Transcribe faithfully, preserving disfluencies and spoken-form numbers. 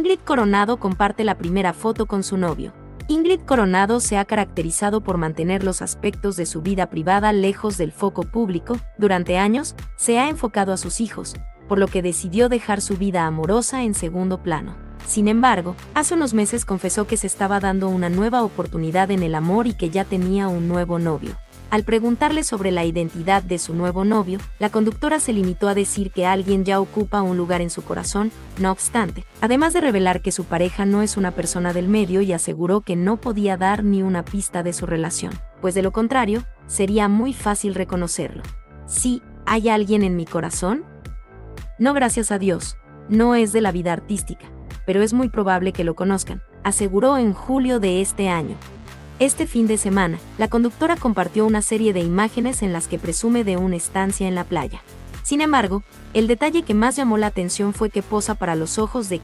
Ingrid Coronado comparte la primera foto con su novio. Ingrid Coronado se ha caracterizado por mantener los aspectos de su vida privada lejos del foco público. Durante años, se ha enfocado a sus hijos, por lo que decidió dejar su vida amorosa en segundo plano. Sin embargo, hace unos meses confesó que se estaba dando una nueva oportunidad en el amor y que ya tenía un nuevo novio. Al preguntarle sobre la identidad de su nuevo novio, la conductora se limitó a decir que alguien ya ocupa un lugar en su corazón. No obstante, además de revelar que su pareja no es una persona del medio, y aseguró que no podía dar ni una pista de su relación, pues de lo contrario, sería muy fácil reconocerlo. ¿Sí, hay alguien en mi corazón? No, gracias a Dios, no es de la vida artística, pero es muy probable que lo conozcan, aseguró en julio de este año. Este fin de semana, la conductora compartió una serie de imágenes en las que presume de una estancia en la playa. Sin embargo, el detalle que más llamó la atención fue que posa para los ojos de